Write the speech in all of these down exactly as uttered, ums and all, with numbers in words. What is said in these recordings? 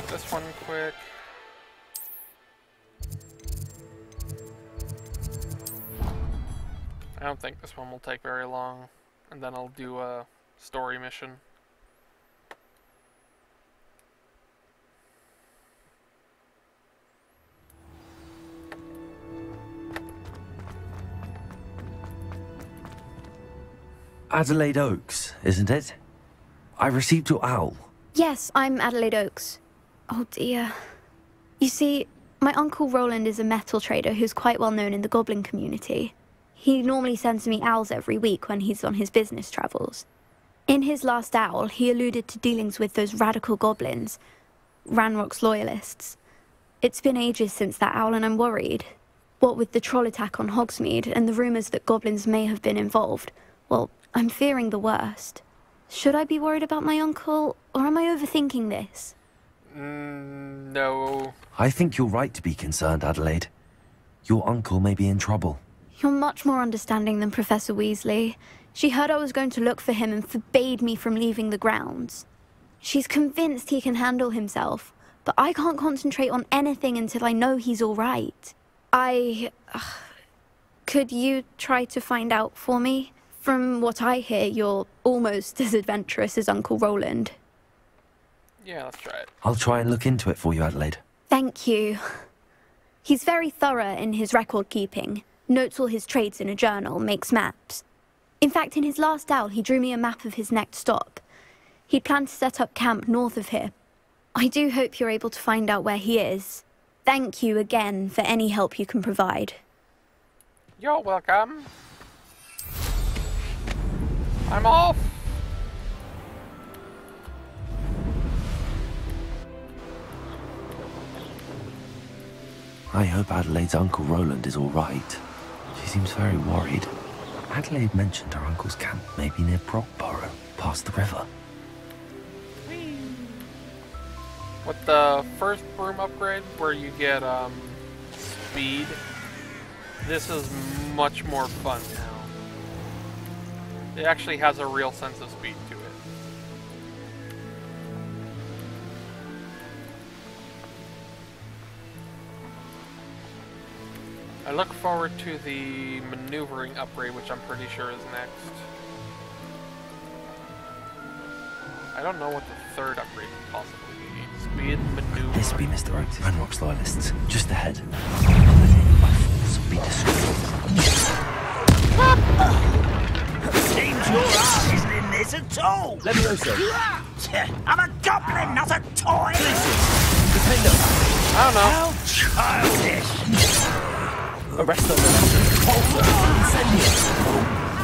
get this one quick. I don't think this one will take very long, and then I'll do a story mission. Adelaide Oaks, isn't it? I received your owl. Yes, I'm Adelaide Oaks. Oh dear. You see, my Uncle Roland is a metal trader who's quite well known in the goblin community. He normally sends me owls every week when he's on his business travels. In his last owl, he alluded to dealings with those radical goblins, Ranrock's loyalists. It's been ages since that owl and I'm worried. What with the troll attack on Hogsmeade and the rumours that goblins may have been involved, well, I'm fearing the worst. Should I be worried about my uncle, or am I overthinking this? Mm, no. I think you're right to be concerned, Adelaide. Your uncle may be in trouble. You're much more understanding than Professor Weasley. She heard I was going to look for him and forbade me from leaving the grounds. She's convinced he can handle himself, but I can't concentrate on anything until I know he's all right. I... Uh, could you try to find out for me? From what I hear, you're almost as adventurous as Uncle Roland. Yeah, let's try it. I'll try and look into it for you, Adelaide. Thank you. He's very thorough in his record keeping, notes all his trades in a journal, makes maps. In fact, in his last owl, he drew me a map of his next stop. He'd planned to set up camp north of here. I do hope you're able to find out where he is. Thank you again for any help you can provide. You're welcome. I'm off! I hope Adelaide's Uncle Roland is all right. She seems very worried. Adelaide mentioned her uncle's camp may be near Brockborough, past the river. Whee. With the first broom upgrade, where you get um, speed, this is much more fun now. It actually has a real sense of speed to it. I look forward to the maneuvering upgrade, which I'm pretty sure is next. I don't know what the third upgrade could possibly be. Speed, maneuver. This be Mister Oaks, Ranrock's loyalists. Just ahead. By force, be discreet. Seems your art isn't in this at all. Leviosa. I'm a goblin, not a toy. Defender. I don't know. How childish. Arrest them. Pulsar. Incendiary.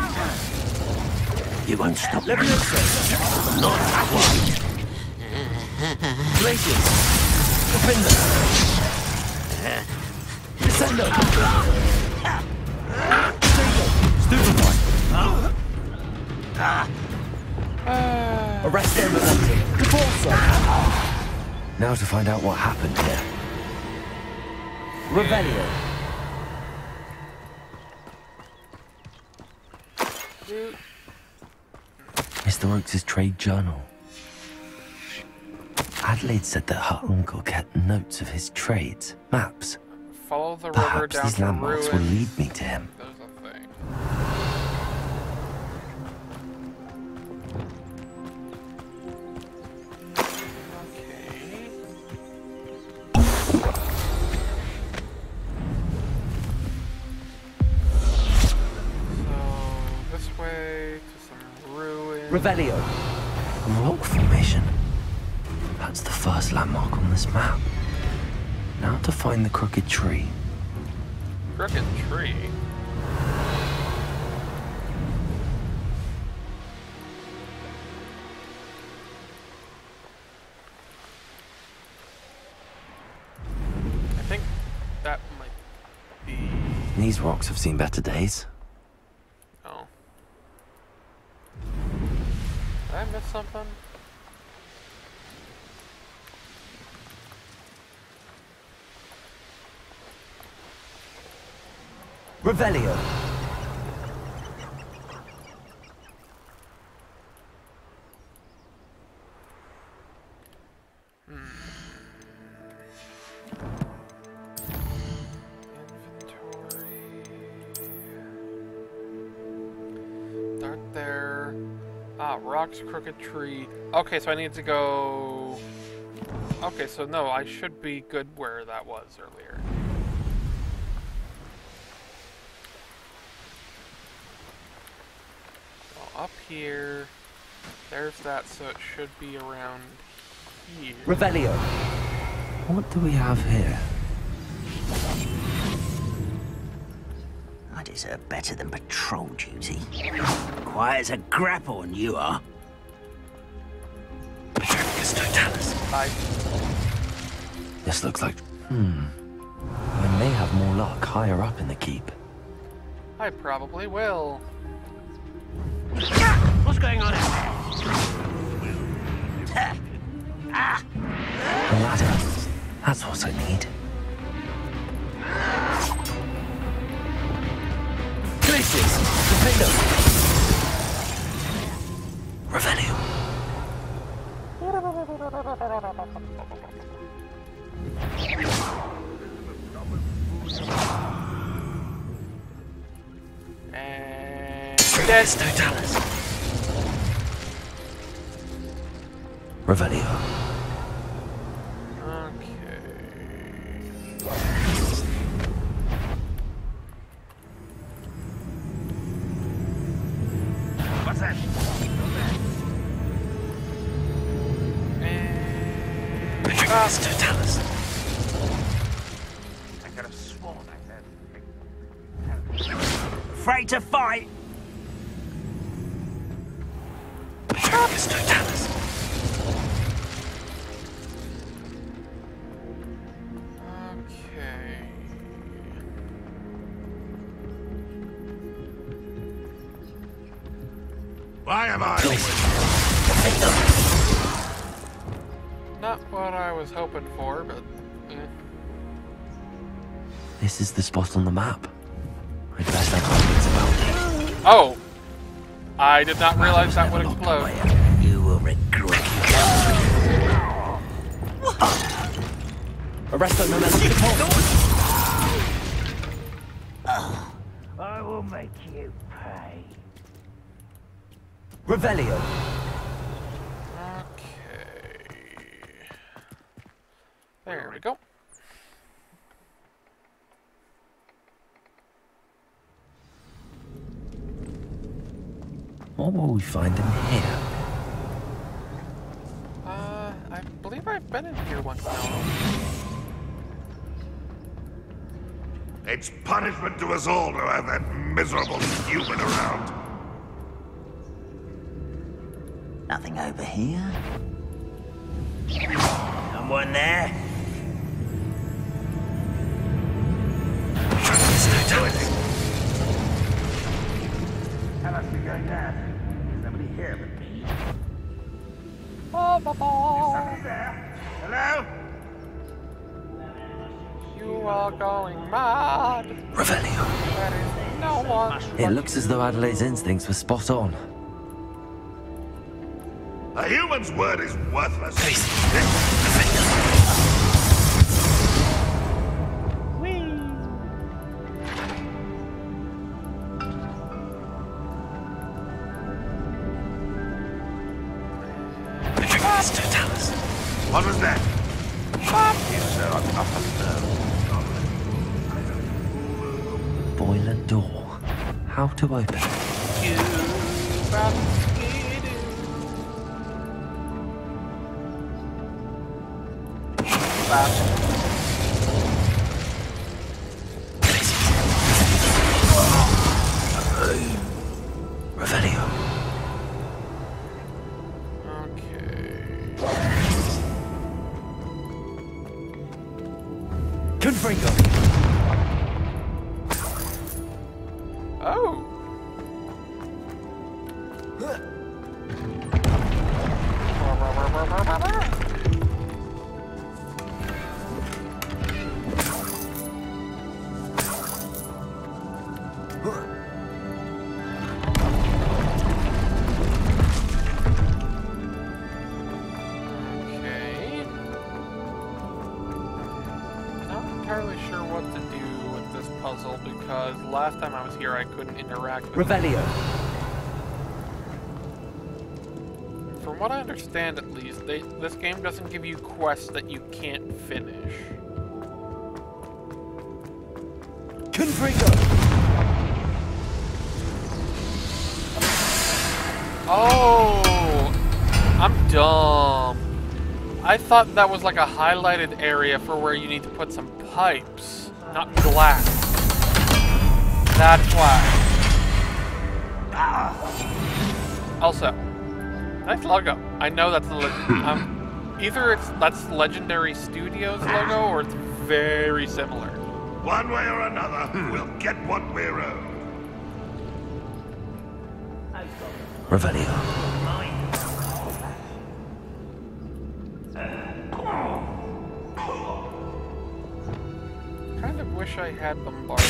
You won't stop. Leviosa. Not that one. Glacius. Defender. Descendo. Stupefy. Huh? Uh, Arrest them. Repulsor. Now to find out what happened here. Revelio. Mister Oaks' trade journal. Adelaide said that her uncle kept notes of his trades, maps. Follow the river Perhaps down these to landmarks will ruins. lead me to him. There's a thing. Okay. So this way to some ruins. Revelio. A rock formation. That's the first landmark on this map. Now to find the crooked tree. Crooked tree. I think that might be. These rocks have seen better days. Oh. Did I miss something? Revelio. Hmm. rocks, crooked tree. Okay, so I need to go... Okay, so no, I should be good where that was earlier. So up here, there's that, so it should be around here. Revelio. What do we have here? I deserve better than patrol duty. Quiet as a grapple, you are. Petricus Totalis. I... This looks like... Hmm. I may have more luck higher up in the keep. I probably will. What's going on? Ah! A ladder. That's what I need. Glacius! Defender! Revelio. And... Petricus Totalis. Revelio. What's that? Petricus Totalis. I could have sworn I said. Afraid to fight? Petricus Totalis. Okay. Why am I? Not what I was hoping for, but... Eh. This is the spot on the map. I'd best have comments about it. Oh! I did not realize that would explode. You will regret it. Arresto momentum. I will make you pay. Revelio. Okay. There we go. What will we find in here? Uh, I believe I've been in here once now. It's punishment to us all to have that miserable human around. Nothing over here. Someone there? How must be going down? There's nobody here but me. Somebody there? Hello? You are going mad. Revelio. There is no one. It looks as though Adelaide's instincts were spot on. A human's word is worthless. What was that? You sir are up and Boiler door. How to open it? You Revelio. Confringo. Oh. Last time I was here, I couldn't interact with Revelio. from what I understand at least, they, this game doesn't give you quests that you can't finish. Confringo! Oh! I'm dumb. I thought that was like a highlighted area for where you need to put some pipes, not glass. That's why. Also, nice logo. I know that's the um, either it's that's Legendary Studios logo or it's very similar. One way or another, we'll get what we're owed. Revelio. Kind of wish I had Bombarda.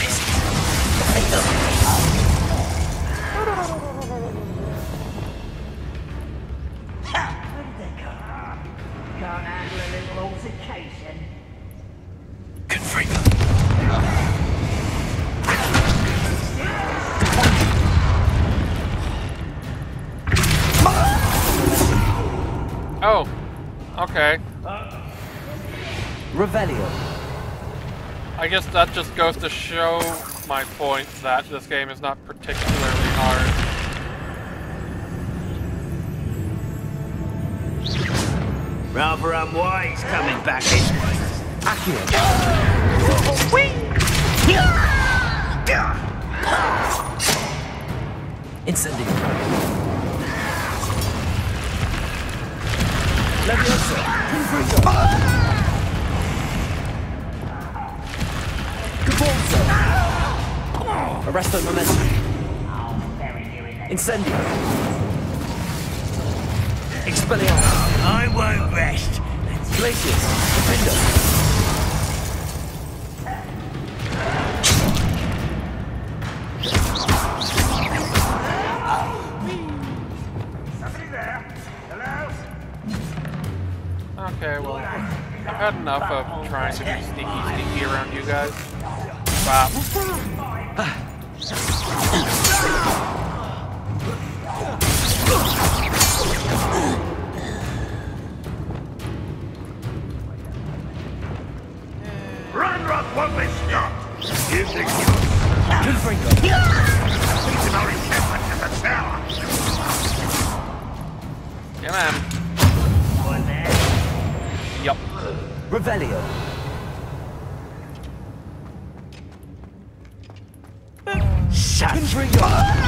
Can't handle a little altercation. Confringo. Oh, okay. Revelio. I guess that just goes to show my point that this game is not particularly hard. Rather unwise coming back this way. Accio. Incendio. Leviosa. Confringo. Cabalzo. Arresto momentum. Incendio. Expelliarmus. I won't rest. Glacius. Defender. Somebody there? Hello? Okay, well, I've had enough of trying to be sneaky sneaky around you guys. Stop. Ranrock won't be stopped! Here's the Confringo. He's an orange shepherd in the tower! Yeah, man. One there. Yup. Revelio. Confringo.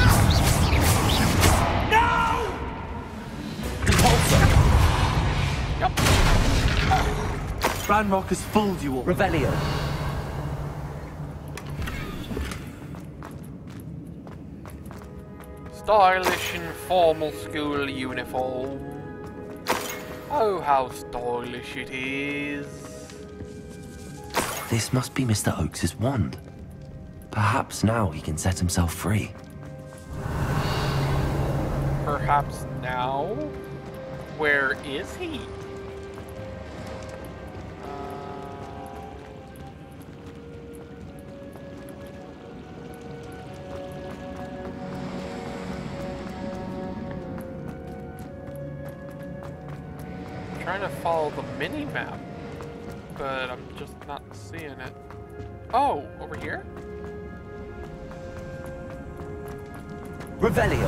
No! Compulso. Yup. Ranrock has fooled you all. Revelio. Stylish and formal school uniform. Oh, how stylish it is. This must be Mister Oakes' wand. Perhaps now he can set himself free. Perhaps now? Where is he? Trying to follow the mini map, but I'm just not seeing it. Oh, over here? Revelio.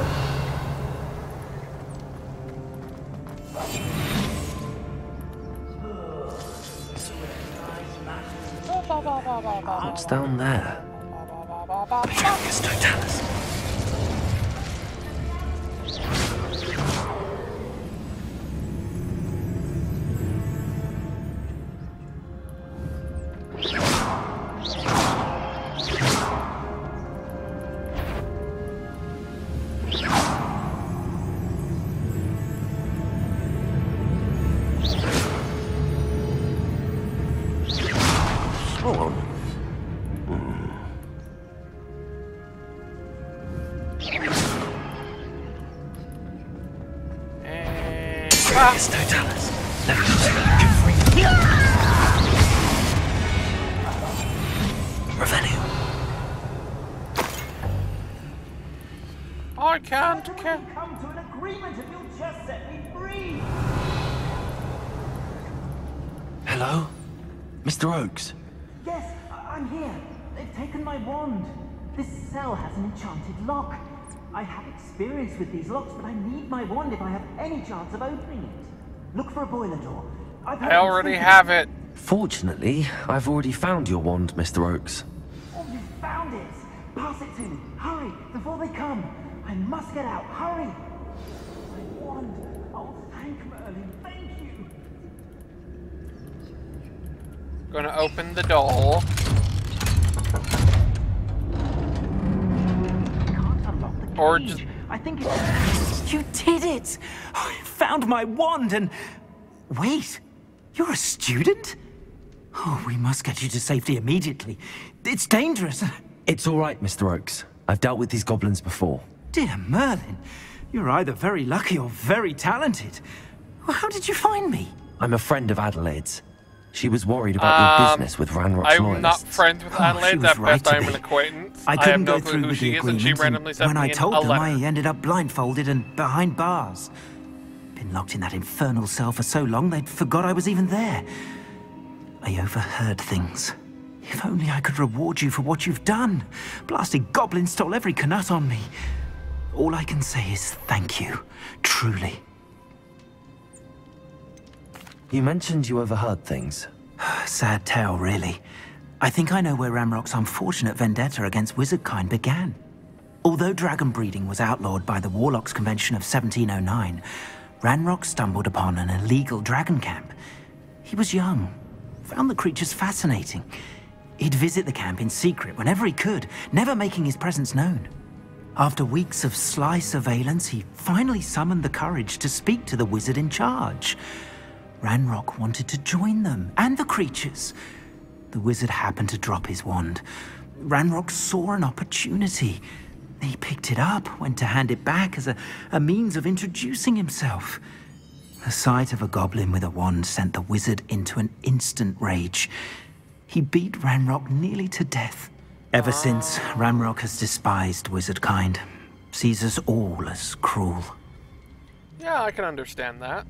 What's down there? Petronius Totalis. Petronius Totalis. Leviosa. Confringo. Revelio. I can't, can't. Come to an agreement and you'll just set me free. me! Hello? Mister Oakes? Yes, I I'm here. They've taken my wand. This cell has an enchanted lock. I have experience with these locks, but I need my wand if I have any chance of opening it. Look for a boiler door. I've I already have it. Fortunately, I've already found your wand, Mister Oakes. Oh, you found it! Pass it to me. Hurry, before they come. I must get out. Hurry! My wand. Oh, thank Merlin. Thank you. Gonna open the door. Can't unlock the cage. Or just... I think it's... You did it! I found my wand and... Wait! You're a student? Oh, we must get you to safety immediately. It's dangerous. It's all right, Mister Oakes. I've dealt with these goblins before. Dear Merlin, you're either very lucky or very talented. How did you find me? I'm a friend of Adelaide's. She was worried about your Um, business with Ranrock's I'm loyalists. not friends with Oh, she Adelaide. was At right best, to I'm be. an acquaintance. I I couldn't have no go clue through who with she the is, and agreement, she randomly and sent when me I in told a them, letter. I ended up blindfolded and behind bars. Been locked in that infernal cell for so long, they'd forgot I was even there. I overheard things. If only I could reward you for what you've done. Blasted goblin stole every Knut on me. All I can say is thank you, truly. You mentioned you overheard things. Sad tale, really. I think I know where Ranrock's unfortunate vendetta against wizardkind began. Although dragon breeding was outlawed by the Warlocks Convention of seventeen oh nine, Ranrock stumbled upon an illegal dragon camp. He was young, found the creatures fascinating. He'd visit the camp in secret whenever he could, never making his presence known. After weeks of sly surveillance, he finally summoned the courage to speak to the wizard in charge. Ranrock wanted to join them, and the creatures. The wizard happened to drop his wand. Ranrock saw an opportunity. He picked it up, went to hand it back as a, a means of introducing himself. The sight of a goblin with a wand sent the wizard into an instant rage. He beat Ranrock nearly to death. Ever since, Ranrock has despised wizardkind, sees us all as cruel. Yeah, I can understand that.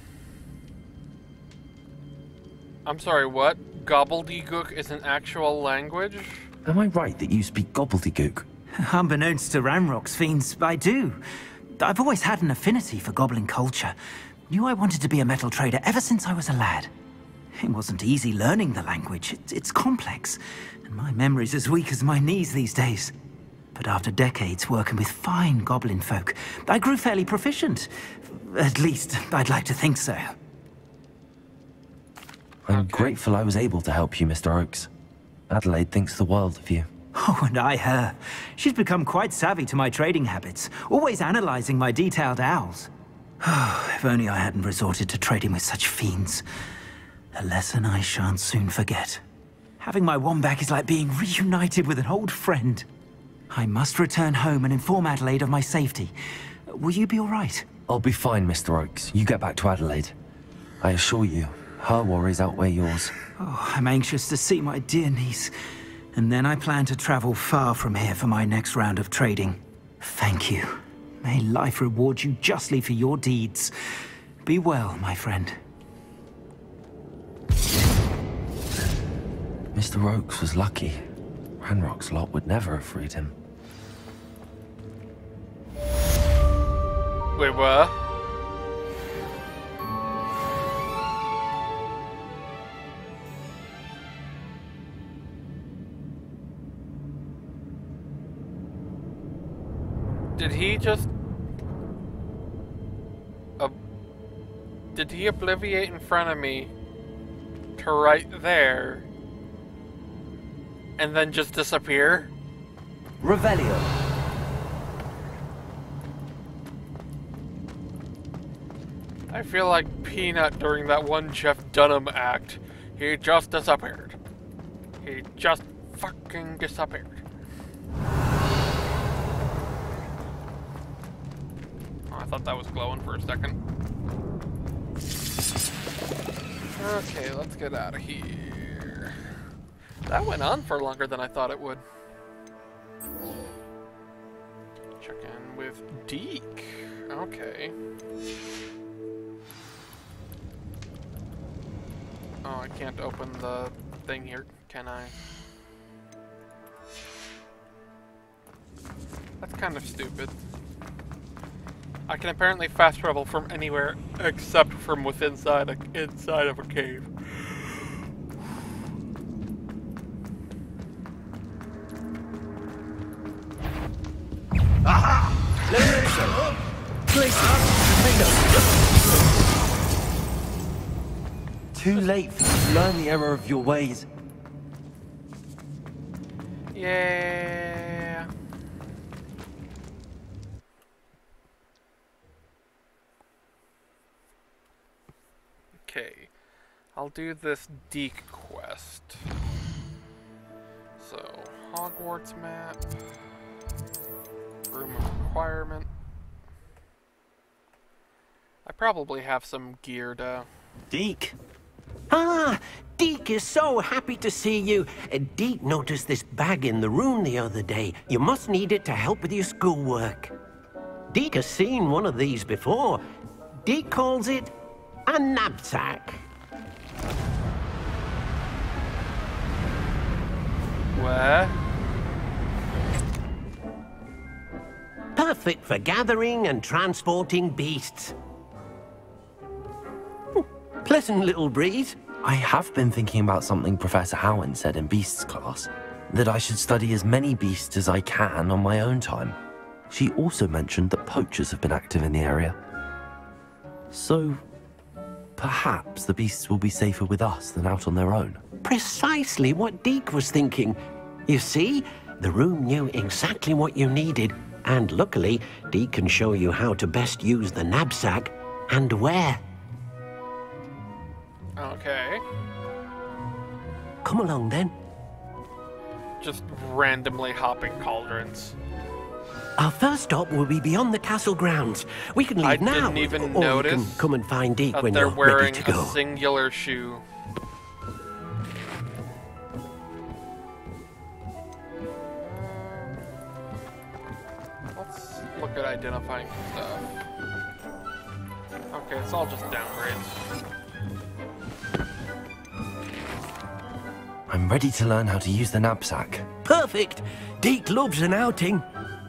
I'm sorry, what? Gobbledygook is an actual language? Am I right that you speak gobbledygook? Unbeknownst to Ranrock's fiends, I do. I've always had an affinity for goblin culture. Knew I wanted to be a metal trader ever since I was a lad. It wasn't easy learning the language. It, it's complex, and my memory's as weak as my knees these days. But after decades working with fine goblin folk, I grew fairly proficient. At least, I'd like to think so. I'm Okay. grateful I was able to help you, Mister Oakes. Adelaide thinks the world of you. Oh, and I her. She's become quite savvy to my trading habits, always analyzing my detailed owls. Oh, if only I hadn't resorted to trading with such fiends. A lesson I shan't soon forget. Having my wand back is like being reunited with an old friend. I must return home and inform Adelaide of my safety. Will you be all right? I'll be fine, Mister Oakes. You get back to Adelaide. I assure you, her worries outweigh yours. Oh, I'm anxious to see my dear niece. And then I plan to travel far from here for my next round of trading. Thank you. May life reward you justly for your deeds. Be well, my friend. Mister Oakes was lucky. Ranrock's lot would never have freed him. Wait, what? Did he just... Uh, did he obliviate in front of me to right there and then just disappear? Revelio. I feel like Peanut during that one Jeff Dunham act. He just disappeared. He just fucking disappeared. Oh, I thought that was glowing for a second. Okay, let's get out of here. That went on for longer than I thought it would. Check in with Deke. Okay. I can't open the thing here, can I? That's kind of stupid. I can apparently fast travel from anywhere except from within inside a, inside of a cave. Aha! Too late for you to learn the error of your ways. Yeah. Okay. I'll do this Deke quest. So, Hogwarts map. Room of requirement. I probably have some gear to... Deke. Ah, Deke is so happy to see you. Uh, Deke noticed this bag in the room the other day. You must need it to help with your schoolwork. Deke has seen one of these before. Deke calls it a knapsack. Where? Perfect for gathering and transporting beasts. Pleasant little breeze. I have been thinking about something Professor Howen said in Beasts class, that I should study as many beasts as I can on my own time. She also mentioned that poachers have been active in the area. So, perhaps the beasts will be safer with us than out on their own. Precisely what Deke was thinking. You see, the room knew exactly what you needed, and luckily, Deke can show you how to best use the knapsack and where. Okay. Come along then. Just randomly hopping cauldrons. Our first stop will be beyond the castle grounds. We can leave I now, didn't even or notice we can come and find Deke that when they're you're wearing ready to go. a singular shoe. Let's look at identifying stuff. Okay, it's all just downgrades. I'm ready to learn how to use the knapsack. Perfect! Deke loves an outing.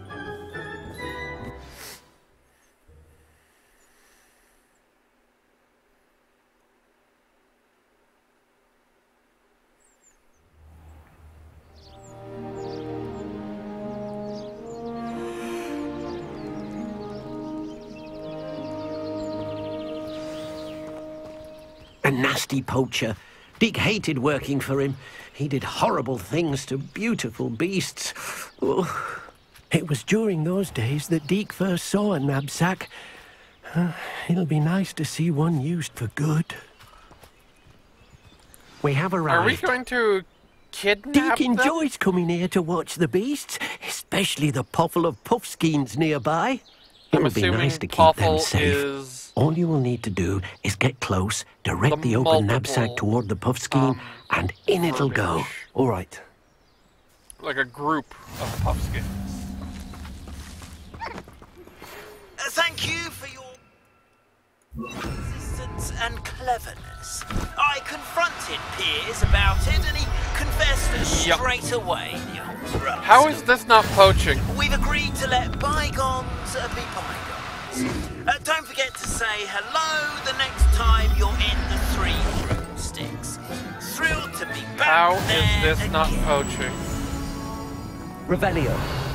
A nasty poacher. Deke hated working for him. He did horrible things to beautiful beasts. Oh, it was during those days that Deke first saw a knapsack. Uh, it'll be nice to see one used for good. We have arrived. Are we going to kidnap Deke them? enjoys coming here to watch the beasts, especially the puffle of puffskeins nearby. I'm It'll be assuming nice to keep them Puffle safe. is All you will need to do is get close, direct The the, open multiple, knapsack toward the puffskein, um, and in it'll go. verbiage. All right. like a group of puffskins. Uh, thank you for your persistence and cleverness. I confronted Piers about it, and he confessed Yep. straight away. The old rascal. How is this not poaching? We've agreed to let bygones uh, be bygones. Uh, don't forget to say hello the next time you're in the Three Broomsticks. Thrilled to be back How there is this not again. poaching? Revelio.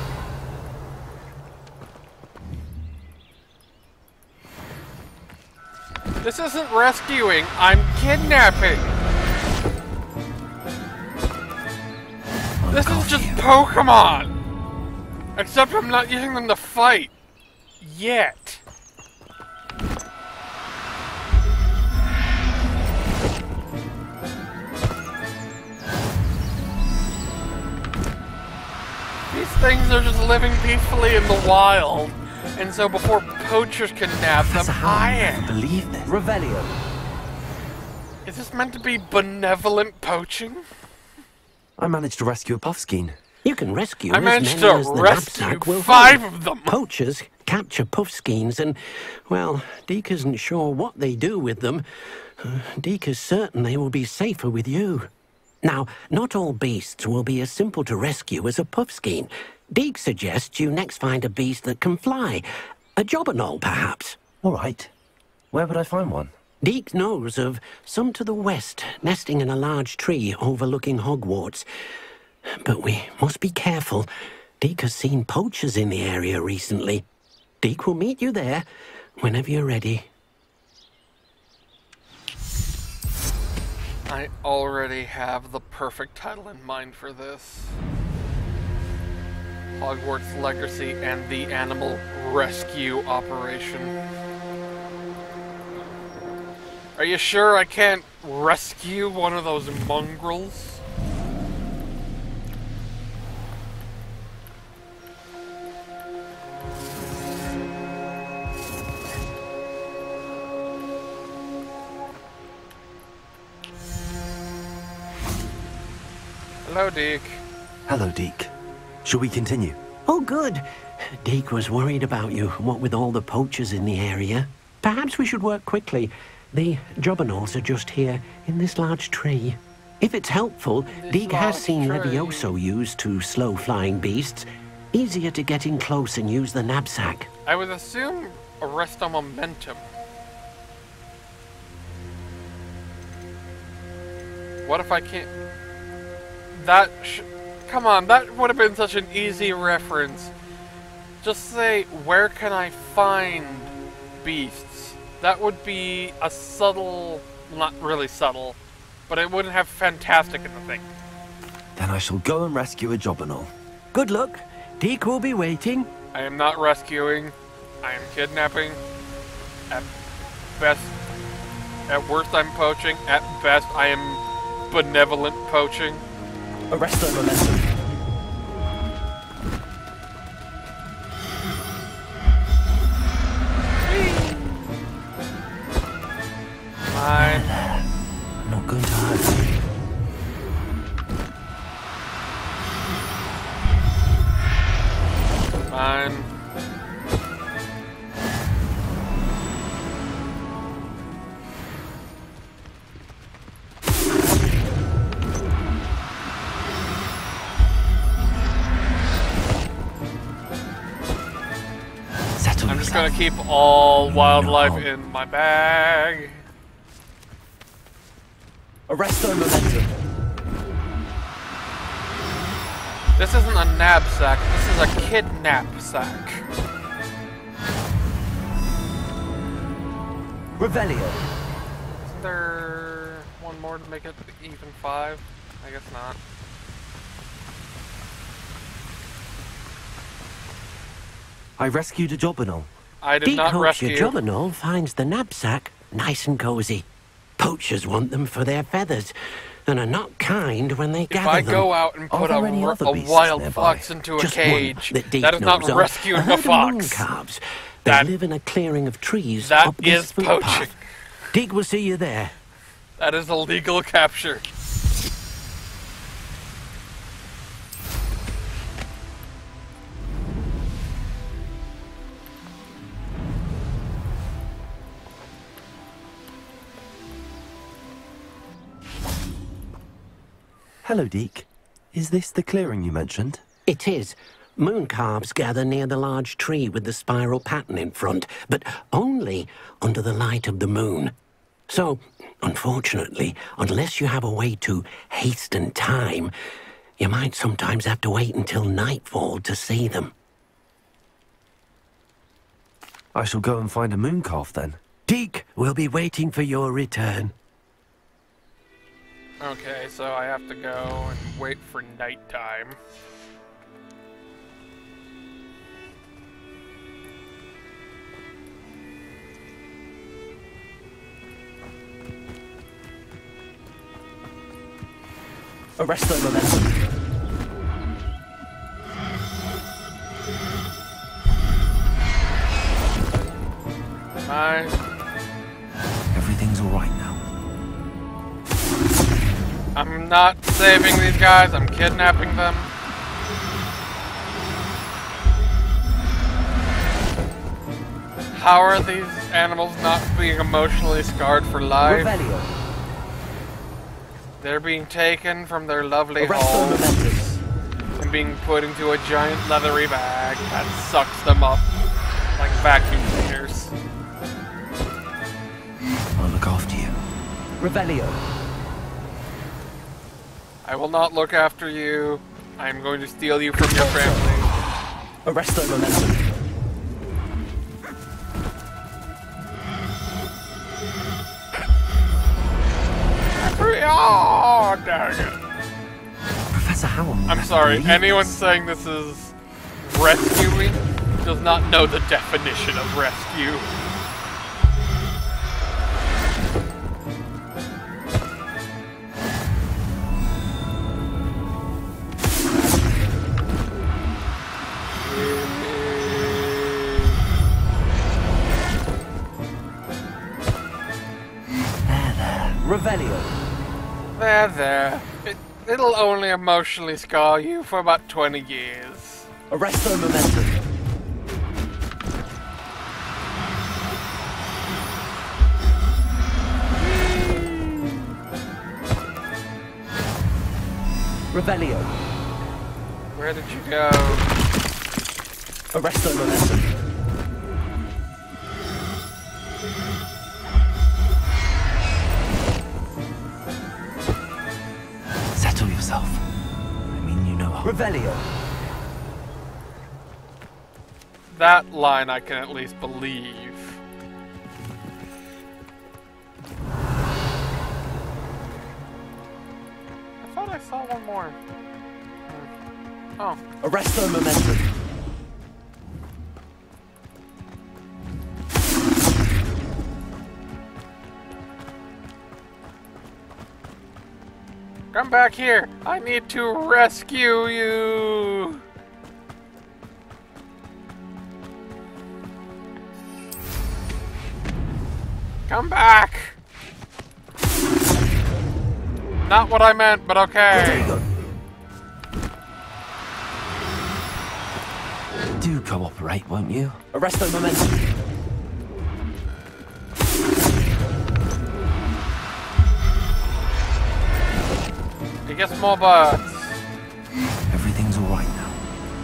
This isn't rescuing, I'm kidnapping! This is just Pokemon! Except I'm not using them to fight. Yet. These things are just living peacefully in the wild. And so before poachers can nab them, Professor Howen I would never am. believe this. Revelio. Is this meant to be benevolent poaching? I managed to rescue a puffskein. You can rescue I as managed many to as the rescue knapsack will five hold. of them. Poachers capture puffskeins and, well, Deke isn't sure what they do with them. Uh, Deke is certain they will be safer with you. Now, not all beasts will be as simple to rescue as a puffskein. Deke suggests you next find a beast that can fly. A jobberknoll, perhaps. All right. Where would I find one? Deke knows of some to the west, nesting in a large tree overlooking Hogwarts. But we must be careful. Deke has seen poachers in the area recently. Deke will meet you there whenever you're ready. I already have the perfect title in mind for this. Hogwarts Legacy and the Animal Rescue Operation. Are you sure I can't rescue one of those mongrels? Hello, Deke. Hello, Deke. Shall we continue? Oh, good. Deke was worried about you, what with all the poachers in the area. Perhaps we should work quickly. The jobberknolls are just here, in this large tree. If it's helpful, this Deke has seen tree. Levioso used to slow flying beasts. Easier to get in close and use the knapsack. I would assume Arresto Momentum. What if I can't... That sh come on, that would have been such an easy reference. Just say, where can I find beasts? That would be a subtle, not really subtle, but it wouldn't have fantastic in the thing. Then I shall go and rescue a jobberknoll. Good luck. Deke will be waiting. I am not rescuing. I am kidnapping. At best, at worst I'm poaching. At best I am benevolent poaching. Arresto Momentum. Fine. I'm not going to hurt you. Fine. I'm just gonna keep all wildlife no. in my bag. Arresto Momentum. This isn't a knapsack, this is a kidnap sack. Revelio. Isn't there one more to make it even five? I guess not. I rescued a jobberknoll. I did Deke not hopes rescue. your jobberknoll finds the knapsack nice and cozy. Poachers want them for their feathers, and are not kind when they if gather I them. go out and put a, a wild fox into a Just cage, that, that is not of. rescuing a a fox. Calves. They That, live in a clearing of trees that up is this poaching. footpath. Deke will see you there. That is illegal capture. Hello, Deke. Is this the clearing you mentioned? It is. Moon calves gather near the large tree with the spiral pattern in front, but only under the light of the moon. So, unfortunately, unless you have a way to hasten time, you might sometimes have to wait until nightfall to see them. I shall go and find a moon calf then. Deke will be waiting for your return. Okay, so I have to go and wait for nighttime. Arresto Momentum. Fine. Everything's all right now. I'm not saving these guys, I'm kidnapping them. How are these animals not being emotionally scarred for life? Revelio. They're being taken from their lovely Arresto homes Momentum. and being put into a giant leathery bag that sucks them up like vacuum cleaners. I'll look after you. Revelio. I will not look after you. I am going to steal you from your family. Arresto Momentum. Oh, dang it. Professor Howell. I'm sorry, anyone saying this is rescuing does not know the definition of rescue. Revelio. There, there. It, it'll only emotionally scar you for about twenty years. Arresto Momentum. Revelio. Where did you go? Arresto Momentum. Settle yourself. I mean, you know how. Revelio. That line I can at least believe. I thought I saw one more. Hmm. Oh. Arresto Momentum. Come back here! I need to rescue you! Come back! Not what I meant, but okay. Do cooperate, won't you? Arresto Momentum. You get more birds. Everything's all right now.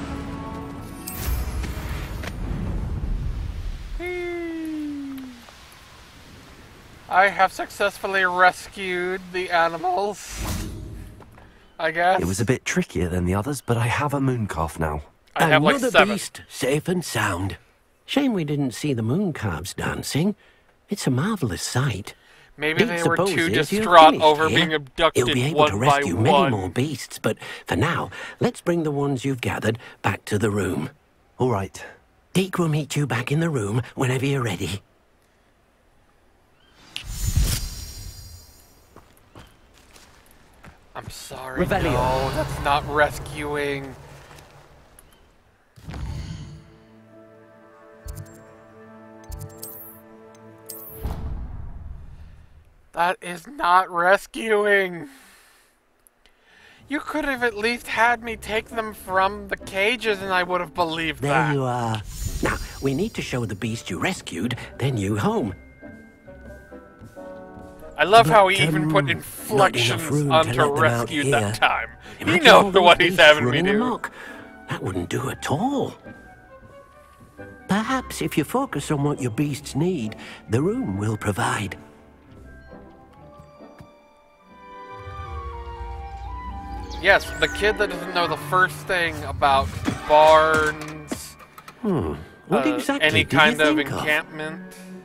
I have successfully rescued the animals. I guess. It was a bit trickier than the others, but I have a mooncalf now. I have like Another seven. beast, safe and sound. Shame we didn't see the mooncalves dancing. It's a marvelous sight. Maybe Dean they were too supposes you're distraught finished over here. being abducted You'll be able one to by rescue many one. more beasts, but for now, let's bring the ones you've gathered back to the room. All right. Deke will meet you back in the room whenever you're ready. I'm sorry. Revelio. No, that's not rescuing. That is not rescuing. You could have at least had me take them from the cages and I would have believed There that. you are. Now, we need to show the beast you rescued their new home. I love how But, he even put um, inflections not enough room to onto let them out rescued that here. time. He Imagine knows all those what he's beasts having me running do. amok. That wouldn't do at all. Perhaps if you focus on what your beasts need, the room will provide. Yes, the kid that doesn't know the first thing about barns, Hmm. What uh, exactly any do you kind of think of? encampment.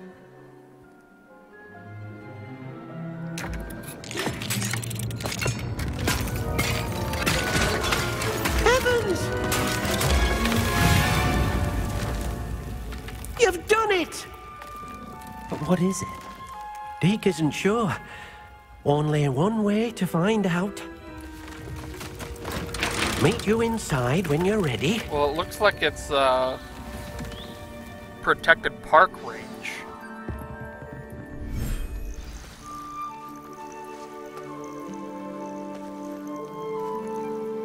Heavens! You've done it! But what is it? Deke isn't sure. Only one way to find out. Meet you inside when you're ready. Well, it looks like it's uh, protected park range.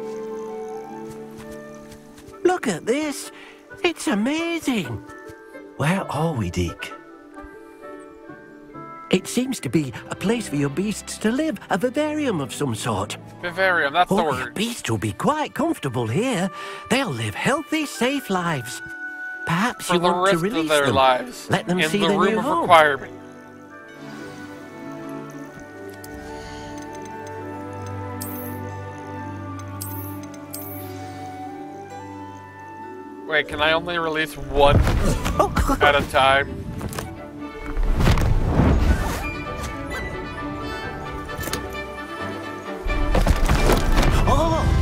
Look at this. It's amazing. Where are we, Deke? It seems to be a place for your beasts to live, a vivarium of some sort. Vivarium, that's the Oh, your word. beasts will be quite comfortable here. They'll live healthy, safe lives. Perhaps For you the want to rest release of their them. lives. Let them in see the their room new of home. requirement. Wait, can I only release one at a time? Oh!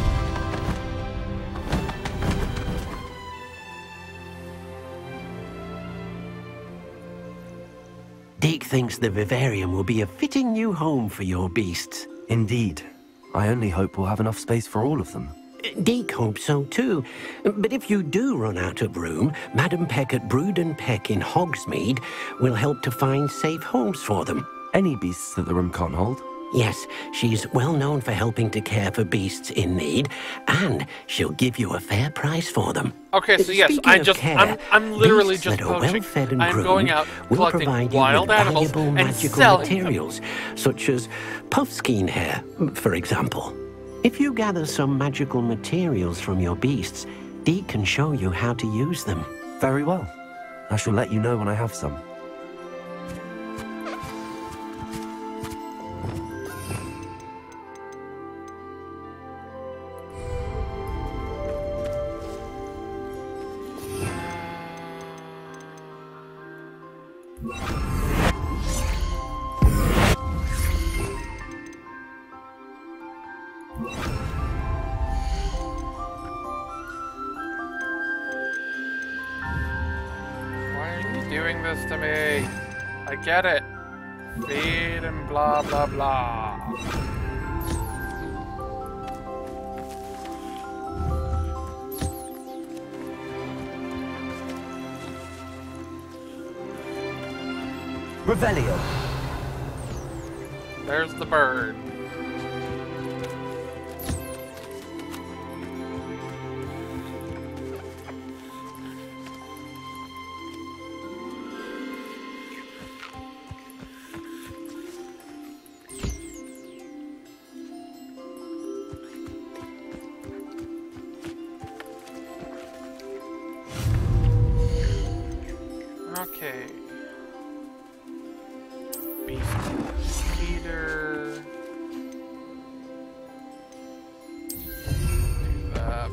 Deke thinks the vivarium will be a fitting new home for your beasts. Indeed. I only hope we'll have enough space for all of them. Deke hopes so too. But if you do run out of room, Madam Peck at Brood and Peck in Hogsmeade will help to find safe homes for them. Any beasts that the room can't hold? Yes, she's well known for helping to care for beasts in need, and she'll give you a fair price for them. Okay, so yes, Speaking I of just, care, I'm, I'm literally beasts just that are poaching. well-fed and I'm groomed going out will collecting provide you wild with animals valuable and magical selling them. materials, such as puffskein hair, for example. If you gather some magical materials from your beasts, Deke can show you how to use them. Very well. I shall let you know when I have some. Why are you doing this to me? I get it. Feed and blah blah blah. Revelio. There's the bird. Okay. Beast feeder. Do that.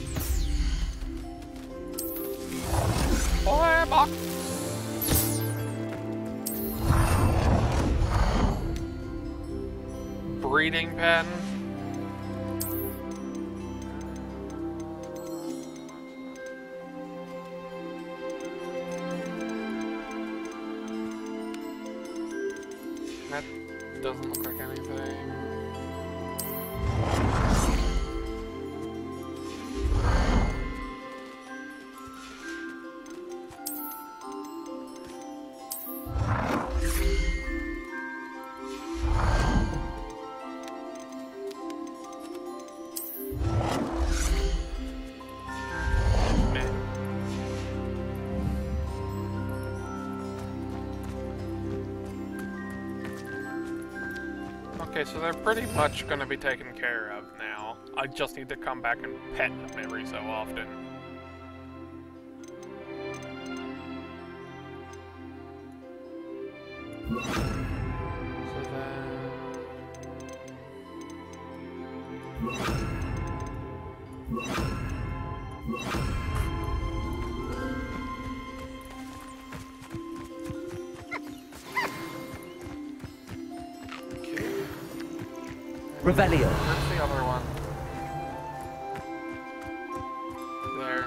Boy box. Breeding pen. That doesn't look like anything. Meh. Okay, so they're pretty much going to be taken care of now. I just need to come back and pet them every so often. So then... Okay. Revelio. Where's the other one? There.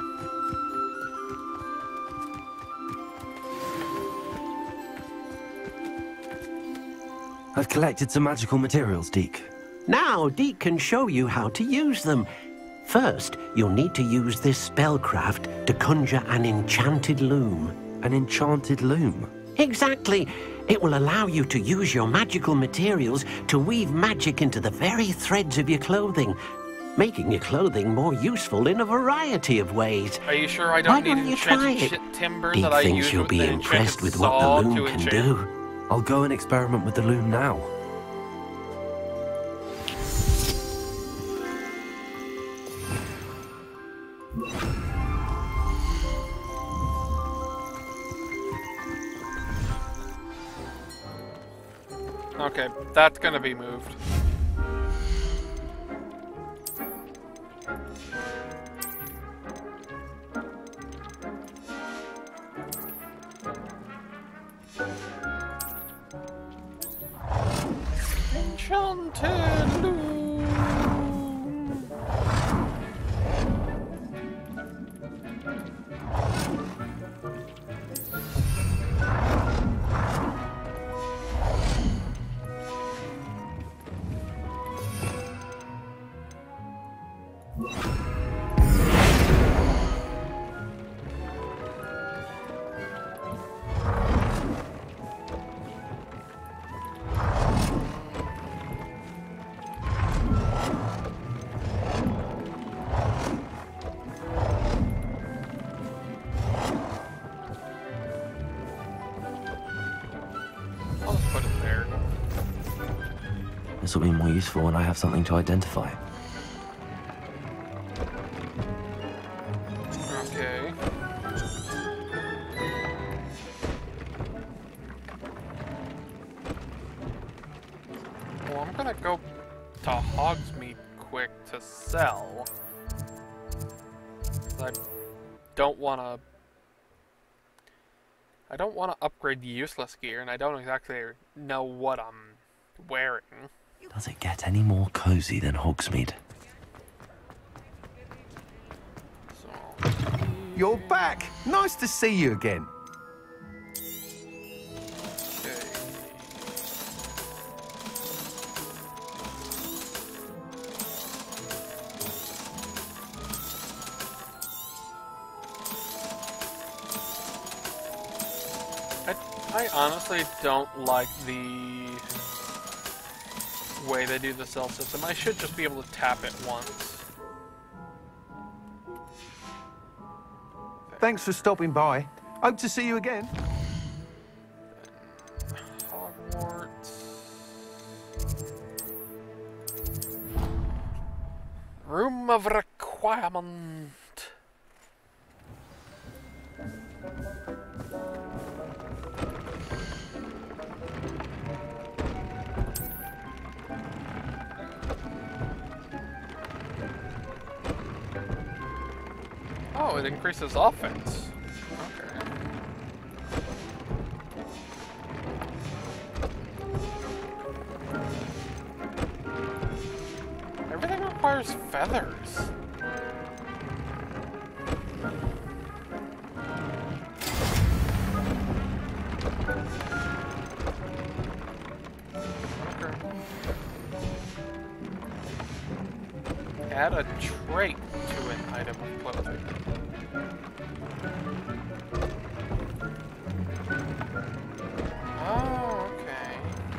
I've collected some magical materials, Deke. Now, Deke can show you how to use them. First, you'll need to use this spellcraft to conjure an enchanted loom. An enchanted loom. Exactly. It will allow you to use your magical materials to weave magic into the very threads of your clothing. making your clothing more useful in a variety of ways. Are you sure I don't Why need don't you try enchanted it? shit timber Deek that I thinks use you'll with be the impressed enchanted with what the saw loom to can enchant? do. I'll go and experiment with the loom now. Okay, that's gonna be moved. Enchanted loom. I'll just put it there. This will be more useful when I have something to identify. Okay. Well, I'm gonna go to Hogsmeade quick to sell. I don't wanna... I don't want to upgrade useless gear, and I don't exactly know what I'm wearing. Does it get any more cozy than Hogsmeade? So, You're back! Nice to see you again. okay. I, I honestly don't like the way they do the cell system. I should just be able to tap it once. Thanks for stopping by. Hope to see you again. Hogwarts. Room of requirement. Oh, it increases offense. Okay. Everything requires feathers. Okay. Add a trait to an item of clothing. Oh, okay.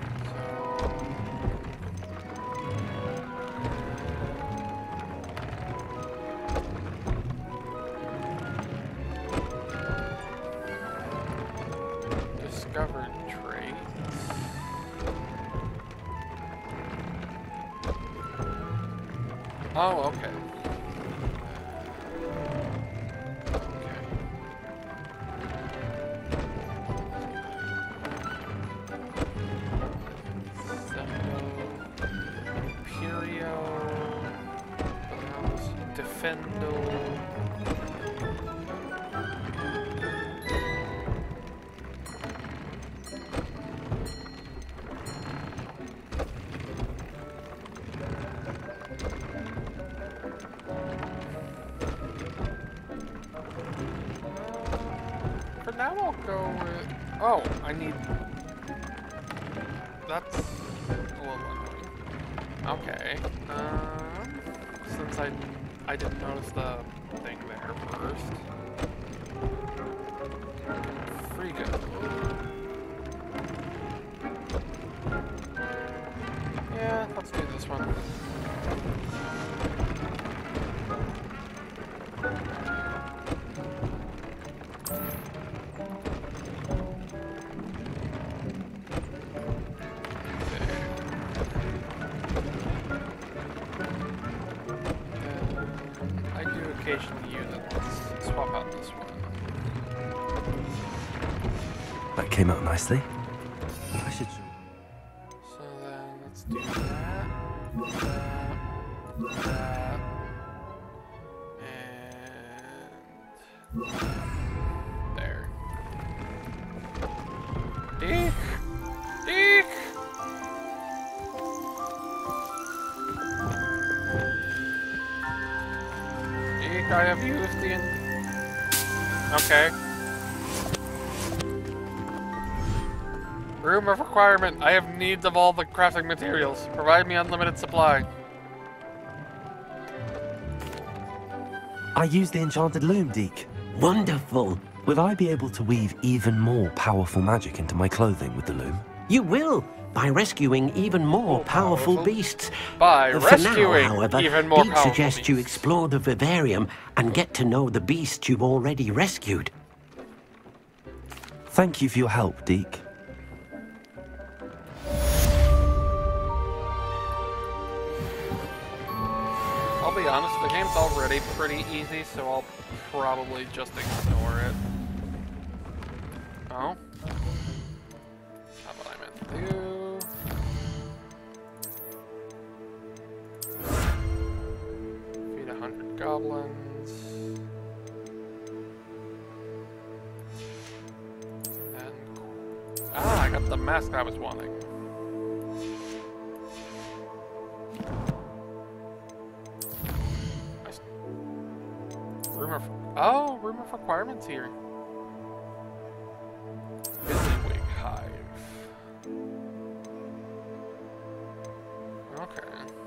So, discovered traits. Oh, okay. Defendo. For now, I'll go with. Oh, I need. That's a little annoying. Okay. Um, since I. I didn't notice the thing there first. Frigo. Yeah, let's do this one. location to use it. Let's swap out this one. That came out nicely. I should. So then let's do that, that, that, and there. Eek! Eek! Eek, I have used the... In okay. Room of requirement. I have needs of all the crafting materials. Provide me unlimited supply. I use the enchanted loom, Deke. Wonderful. Will I be able to weave even more powerful magic into my clothing with the loom? You will, by rescuing even more powerful, powerful. beasts. By For rescuing now, however, even more Deke powerful suggests you beasts. explore the vivarium and get to know the beasts you've already rescued. Thank you for your help, Deke. I'll be honest, the game's already pretty easy, so I'll probably just ignore it. Oh? Not what I meant to do. Feed a hundred goblins. And... ah, I got the mask I was wanting. Room of... oh, room of requirements here. Busywig Hive. Okay.